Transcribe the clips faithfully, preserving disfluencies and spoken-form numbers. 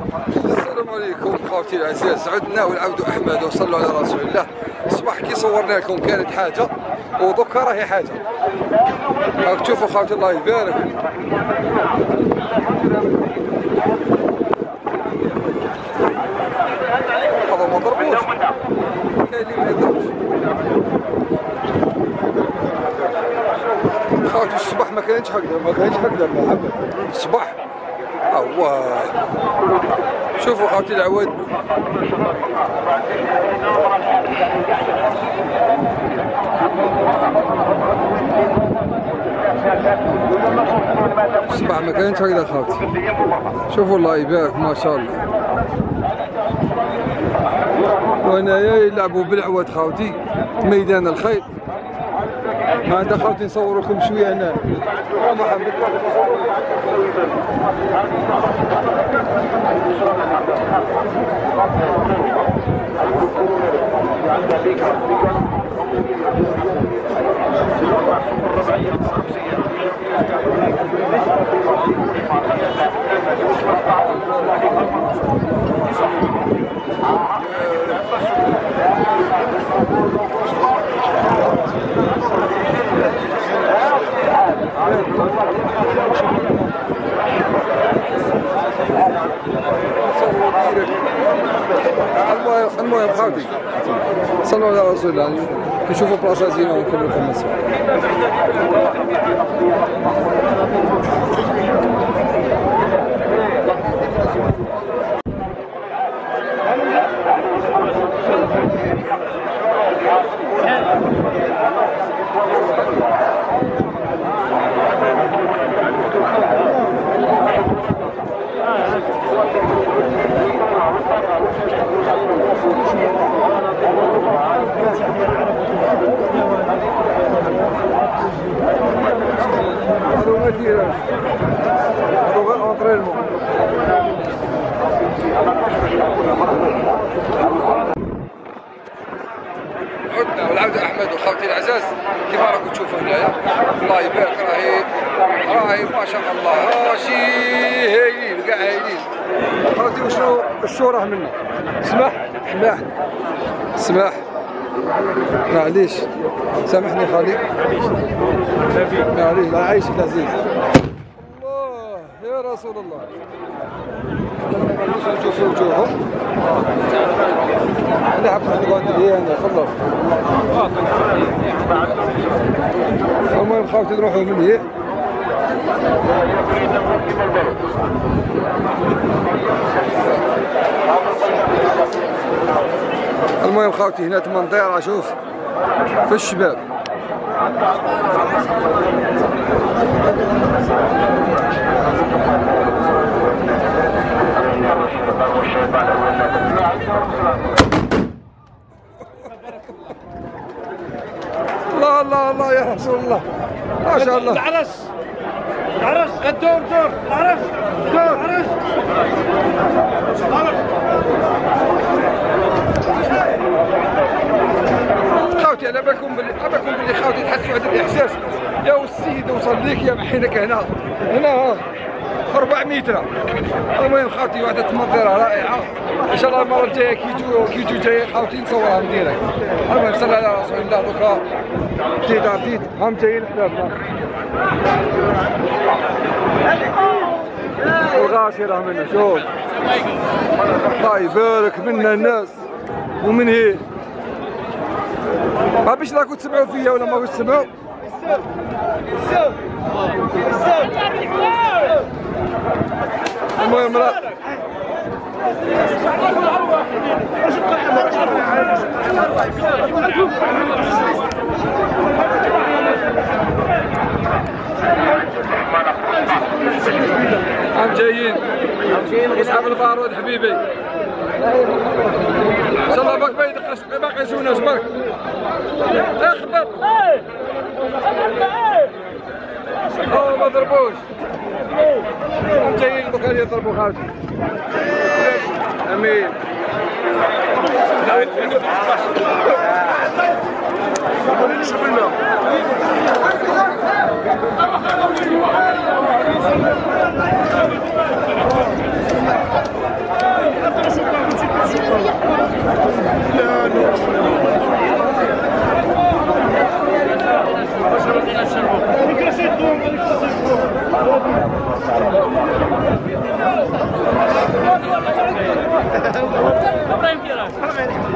السلام عليكم خوتي العزاز، عدنا والعود احمد وصلوا على رسول الله. الصباح كي صورنا لكم كانت حاجه ودوكا راهي حاجه. راك تشوفوا خوتي الله يبارك. هذا ما ضربوش، كاين اللي ما يضربش. خوتي الصباح ما كانتش هكذا، ما كانتش هكذا محمد. الصباح هو شوفوا خوتي العواد. الصباح ما كانتش هكذا خوتي. شوفوا الله يبارك ما شاء الله. وهنايا يلعبوا بالعواد خوتي ميدان الخيل. ما عندها خوتي نصور لكم شويه هنا. محمد المهم خوتي صلوا على رسول الله. نشوفوا بلاصه زينه ونكملوا لكم الصور. عدنا والعود احمد وخوتي العزاز كيما راكم تشوفوا هنايا. الله يبارك راهي راهي ما شاء الله راشي هايلين كاع هايلين. خوتي وشنو الشو راه منا سماح سماح سماح معليش سامحني خالي معليش الله يعيشك العزيز. الله يا رسول الله. نشوفوا وجوههم. انا حاب نقول انا خلص. المهم خوتي نروحوا من هي. المهم خوتي هنا تمنطيره شوف في الشباب. الله الله الله يا رسول الله ما شاء الله. العرس العرس الدور دور العرس دور العرس. خوتي انا باكم باللي باكم باللي خوتي تحسوا هذا الاحساس. يا السيد وصل ليك يا محينك هنا هنا ها أربعمية متر. المهم خوتي واحده تمنظره رائعه. ان شاء الله المره الجايه كي يجوا كي يجوا جايين خوتي نصورها من ديريكت. المهم صلى على رسول الله. دوكا بديت عطيت هم جايين حبابنا. الغاشي راه منا شوف الله يبارك منا الناس ومن هي. ما باش راكم تسمعوا فيا ولا ما باش تسمعوا. المهم راه هم جايين اصحاب البارود حبيبي. ان شاء الله باك ما يدقش ما يقيسوناش برك. اخبط او ما ضربوش. هم جايين دوكا يضربوا خالتي. امين.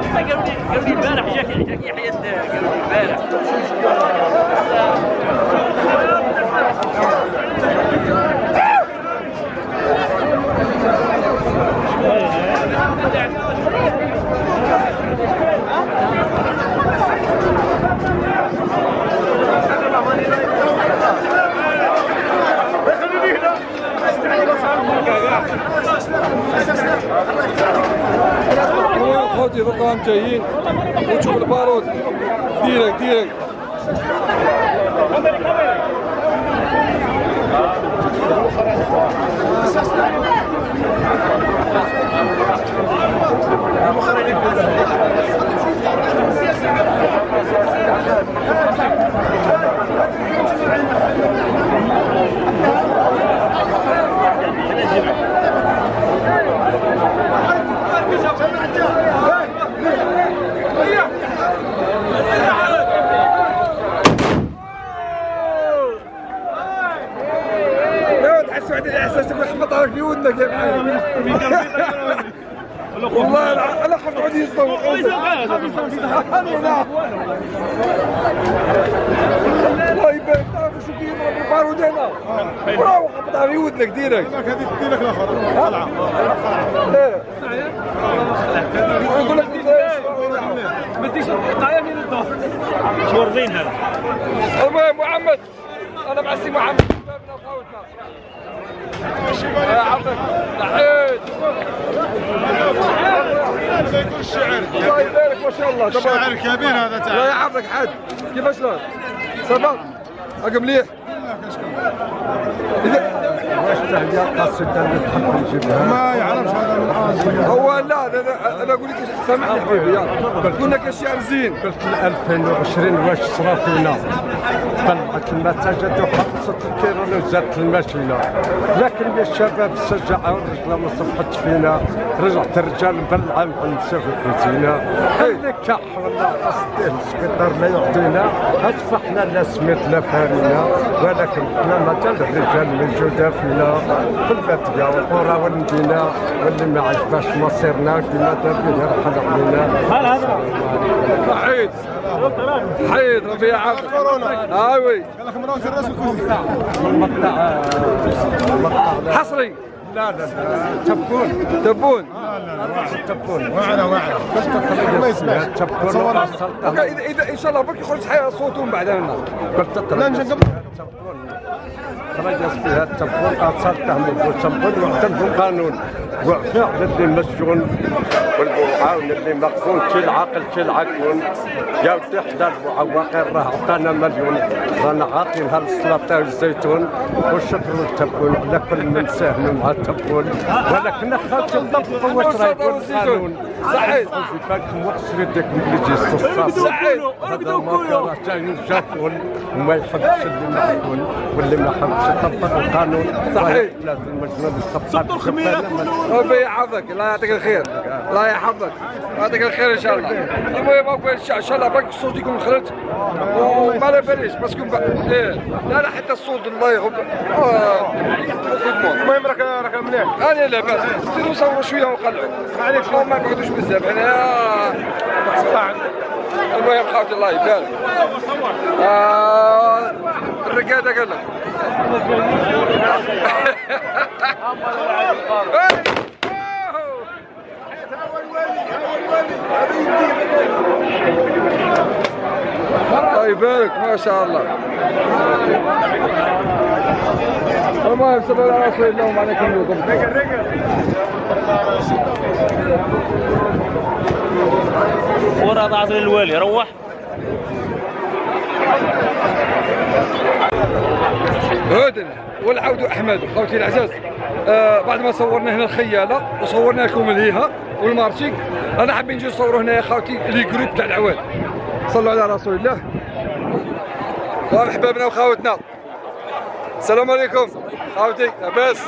قالوا لي قالوا لي البارح جاك جاك يحيى قالوا لي البارح. خوتي دوكا جايين وتشوف البارود ديريكت ديريكت. تحس واحد الاحساس تقول خبط عليك في ودنك يا معلم. والله انا خفت عاد يصدم. الله يبارك تعرف شو كيضرب البارود هنا وراهو خبطها في ودنك ديريكت. هذيك ديرك الاخر طلعه ايه يقول لك ما تديش القطعيه من الدور شو رضين هذا. المهم محمد انا مع السي محمد يا عمك سعيد هذا يكون الشعر. الله يبارك ما شاء الله. الشاعر كبير هذا تعال. الله يحفظك حاج. كيفاش شلون؟ صافا؟ هاك مليح؟ واش تهدي قصيدة اللي تحب نجيبها؟ ما يعرفش هذا الحاجة. هو لا انا انا اقول لك سامحني حبيبي يلا قلنا لك الشعر زين. قلت ألفين وعشرين واش صرا فينا؟ طلعت المساجد وحبست الكيرون وزادت الماشينة، لكن يا الشباب شجعوا الرجلة ما صفحت فينا، رجعت الرجال بلعة معنسة في الكوزينة، اللي كح ولا قصدي السكيطر لا يعطينا، أصبحنا لا سميت لا فارينا، ولكن حنا مازال الرجال موجودة فينا، في البادية والقرى والمدينة، واللي ما عجباش مصيرنا كيما دابا يرحل علينا. حيد حيد ربي يعافيك. اه وي قال لك مرات الراس الكوزينة. المقطع المقطع حصري. لا لا لا تبون تبون. تبون واعنا واعنا ما يسمعش. تبون اذا اذا ان شاء الله بك يخرج حي صوتهم بعد منا. قلت لا نجي قبل ترجس فيها التبون اصلته من التبون وعندهم قانون وفعل اللي مسجون والمعاون اللي مقفون كل عاقل كل عقون يا ودي حدا المعوقين راه عطانا مليون رانا عاطينها السلطه والزيتون والشكر والتبون على كل من ساهم مع التبون ولكن خاطر الضبط واش راه يكون القانون صحيح في بالكم وخسر يديكم اللي يجي الصفاص صحيح هذا ما راه جاي جاكون وما يحبش اللي معكون واللي ما حبش يطبق القانون صحيح لازم المجنون يطبق. ربي يحفظك الله يعطيك الخير الله يحفظك يعطيك الخير ان شاء الله. المهم اقول ان شاء الله باك الصوت يكون خرج وما لا باليش باسكو لا لا حتى الصوت الله يغب. المهم راك راك مليح. انا لاباس نزيدو نصوروا شويه ونقلعوا معليش ما نقعدوش بزاف انا. المهم خاوتي الله يبارك. آه الرقاده قال لك الله يبارك ما شاء الله. المهم صلى الله على رسول الله وعلى كل ورا ضعف الوالي روح. هادن والعود احمد خوتي العزاز. آه بعد ما صورنا هنا الخياله وصورنا لكم الهيها والمارشيك انا حابين نجي نصوروا هنا يا خوتي لي جروب تاع العواد. صلوا على رسول الله. احبابنا وخاوتنا السلام عليكم خاوتي لاباس.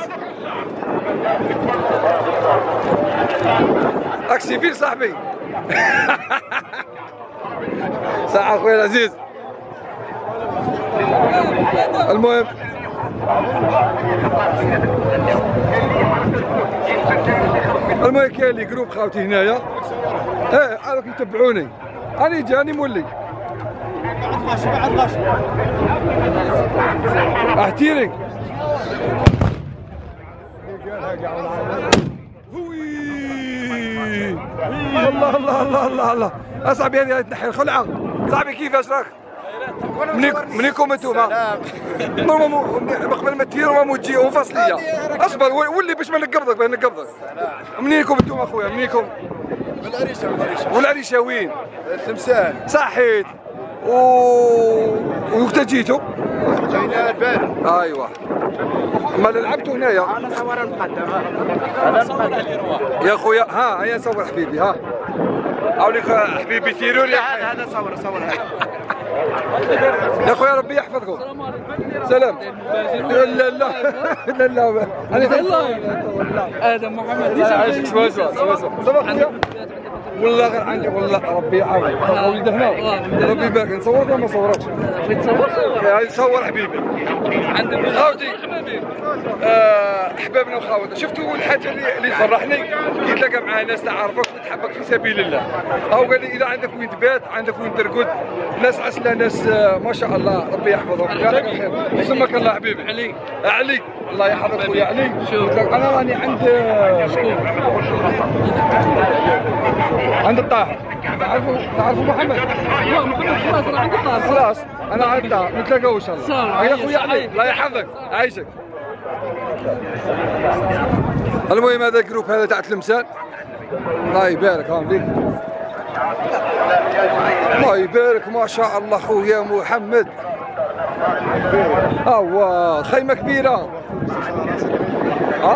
اكسي فين صاحبي. ساعة اخويا العزيز. المهم المهم كاين لي جروب خاوتي هنايا ايه هذوك يتبعوني انا جاني مولي غش بعد غش احتيرك الله الله الله الله الله اصعب هذه تنحي الخلعه صاحبي كيفاش راك؟ منيكم منيكم انتوما؟ قبل ما تيروا ما تجي فصليه اصبر ولي باش ما نقبضك باش نقبضك منيكم انتوما اخويا منيكم؟ من العريشه من العريشه والعريشه وين؟ التمثال صحيت و وقت جيتوا؟ جينا البارح ايوا ما لعبتوا هنايا انا صور المقدمه يا خويا ها هيا نصور حبيبي ها اوليك حبيبي تيروا لي هذا هذا صور صور هذا يا خويا ربي يحفظكم سلام لا لا لا لا انا ادم محمد عايشك سوا سوا سوا سوا والله غير عندي والله ربي يعاونك ولد هنا ربي يبارك نصورك ولا ما نصوركش؟ تصور هاي صور حبيبي عند خاوتي احبابنا وخاوتنا شفتوا الحاجه اللي اللي فرحني كي تلاقى مع ناس تعرفك وتحبك في سبيل الله هاو قال لي اذا عندك وين تبات عندك وين ترقد ناس عسله ناس ما شاء الله ربي يحفظهم يعطيك الخير يسمك الله حبيبي علي علي الله يحفظك خويا علي شوف. انا راني عند عند الطاهر تعرفوا تعرفوا محمد لا محمد خلاص انا عندي طار خلاص انا عند نتلاقاو ان شاء الله صار. يا خويا علي الله يحفظك عايشك المهم هذا الجروب هذا تاع تلمسان الله يبارك ها فيك الله يبارك ما شاء الله خويا محمد ها خيمه كبيره ها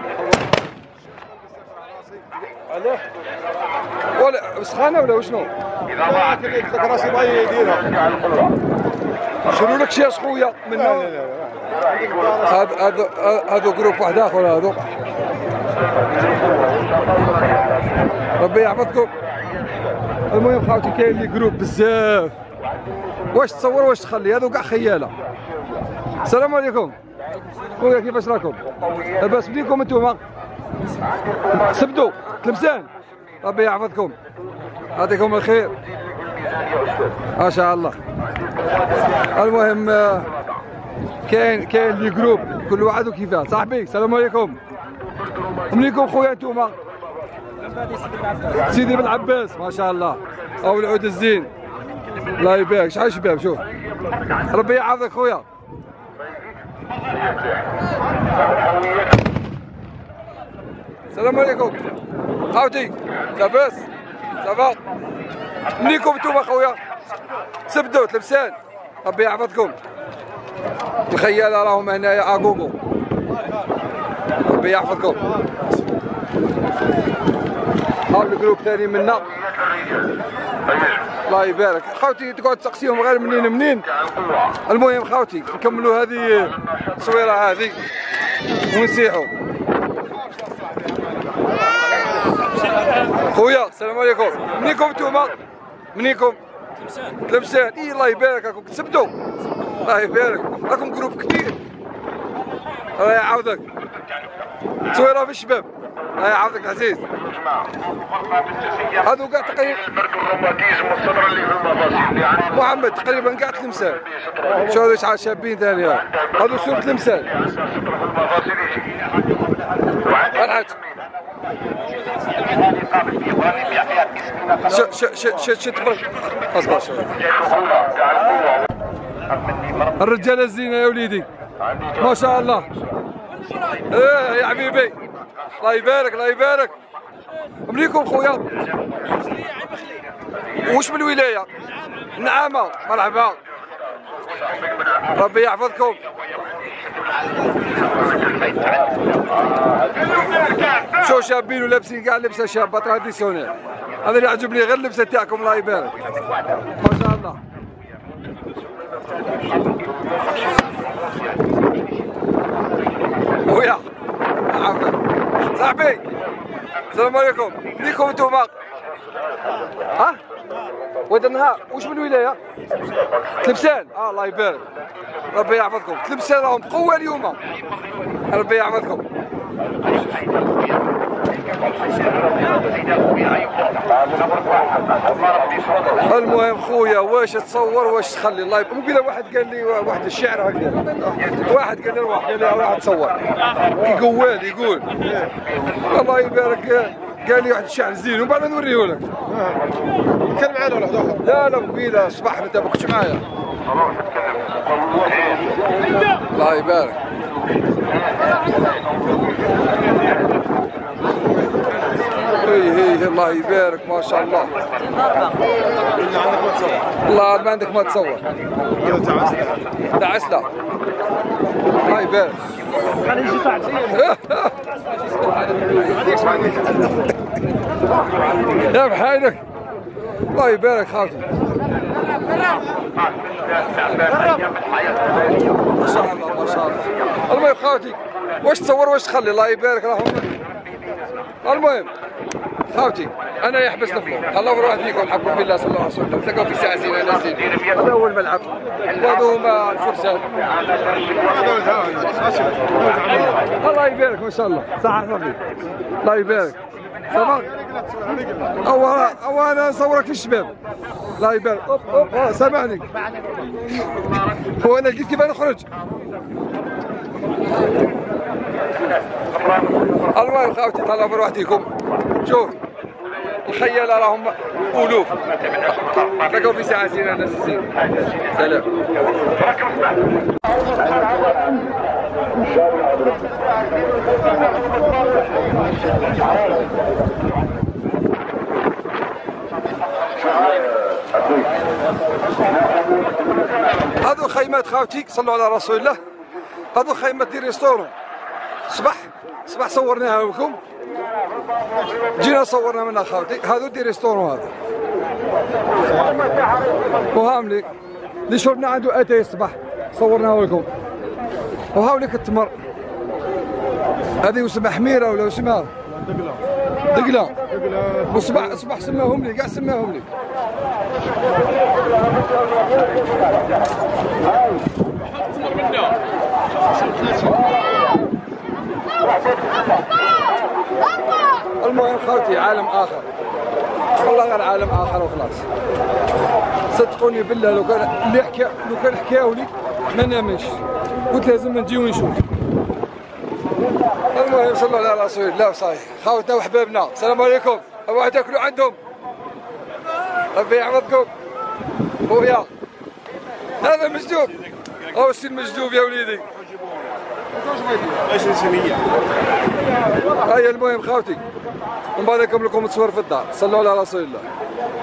علاه ولا سخانه ولا وشنو؟ اذا ضاعت لك راسي بغا يديرها شنو لك شي خويا من هذا هذا هذا جروب واحد اخر هذا ربي يحفظكم المهم خاوتي كاين لي جروب بزاف واش تصور واش تخلي هذو كاع خياله السلام عليكم خويا كيفاش راكم لاباس بيكم انتوما سبدوا تلمسان ربي يحفظكم يعطيكم الخير ما شاء الله المهم كاين كاين لي جروب كل واحد وكيفاه صاحبي السلام عليكم منيكم خويا انتوما سيدي بن عباس ما شاء الله او العود الزين الله يبارك شحال شباب شوف ربي يحفظك خويا السلام عليكم خاوتي لاباس صافا منيكم انتوما خويا سبدوا تلبسان ربي يحفظكم الخياله راهم هنايا اغوغو ربي يحفظكم هاو الجروب ثاني منا الله يبارك خاوتي تقعد تسقسيهم غير منين منين المهم خاوتي نكملوا هذه التصويره هذه ونسيحوا خويا السلام عليكم منيكم انتوما منيكم تلمسان اي الله يبارك راكم تسبدوا الله يبارك راكم جروب كبير الله يعاودك تصويره في الشباب الله يعاودك عزيز هذو كاع تقريبا محمد تقريبا كاع تلمسان شوفوا شحال شابين ثاني هذو سور تلمسان الحاج ش ش ش ش ش تبرك اصبر شويه الرجاله الزينه يا وليدي ما شاء الله ايه يا حبيبي الله يبارك الله يبارك منيكم خويا وش من الولايه نعامه مرحبا ربي يحفظكم شو شابين ولابسين كاع لبسه شابه تراديسيونيل هذا اللي عجبني غير اللبسه تاعكم الله يبارك ما شاء الله خويا عافاك صاحبي السلام عليكم ليكم انتوما ها ود النهار واش من الولايه تلمسان اه الله يبارك ربي يحفظكم تلمسان راهم بقوه اليوم ربي يحفظكم المهم خويا واش تصور واش تخلي الله يبارك. مقبله واحد قال لي واحد الشعر هكذا، واحد قال لي روح قال لي روح تصور كي قوال يقول الله يبارك، قال لي واحد الشعر زين ومن بعد نوريه لك. كان معنا واحد اخر. لا لا مقبله صباح انت ما كنتش معايا. الله يبارك. هي هي الله يبارك ما شاء الله. الله ما عندك ما تصور. تاع عسله. الله يبارك. يا بحالك. الله يبارك خاطر. ما شاء الله ما شاء الله. المهم خاوتي واش تصور واش تخلي الله يبارك راهم. المهم خاوتي انا يحبس الفلوس الله يروح فيكم حبكم بالله صلى الله عليه وسلم تلقاو في ساعه زينه ناس زين. هذا هو الملعب وهذو هما الفرسان. الله يبارك ما شاء الله صح صافي الله يبارك صافا. او او انا نصورك في الشباب الله يبارك. اوب اوب سامحني هو انا قلت كيف نخرج. المهم خاوتي طلعوا بروحتكم. شوف الخيالة راهم ألوف تلقاو في ساعة زينة ناس زين. سلام. هذو خيمات خاوتي صلوا على رسول الله. هذو خيمات دي ريستورون. صباح صباح صورناها لكم جينا صورنا منها خاوتي. هذو دي ريستورون هذا وهاملي اللي شربنا عنده اتاي الصباح صورناه لكم. وهاوليك التمر هذه وسمها حميره ولا وسمها دقله وصباح صباح سماهم لي كاع سماهم لي. المهم خاوتي عالم اخر والله غير عالم اخر وخلاص. صدقوني بالله لو كان اللي حكى لو كان حكاو لي ما نامنش قلت لازم نجي ونشوف. المهم صلوا على رسول الله صحيح خاوتنا وحبابنا. السلام عليكم. اوعى تاكلوا عندهم ربي يحفظكم. خويا هذا مجدوب او السي المجدوب يا وليدي. هيا المهم خاوتي من بعد نكمل لكم التصوير في الدار. صلوا على رسول الله.